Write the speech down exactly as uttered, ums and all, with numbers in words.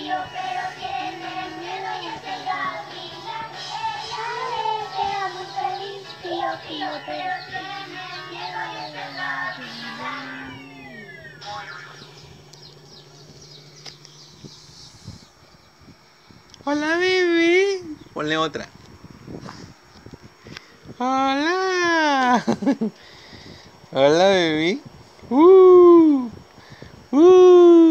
frío, pero tiene miedo y es el gavilán. Ella desea muy feliz, frío, frío, pero tiene miedo y es el gavilán. Hola, bebé. Ponle otra. Hola. Hola, bebé. Uh. Uh.